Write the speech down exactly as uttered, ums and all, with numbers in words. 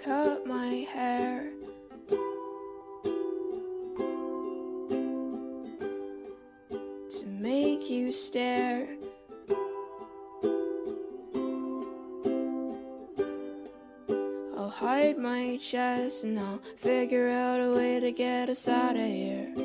cut my hair. To make you stare. I'll hide my chest and I'll figure out a way to get us out of here.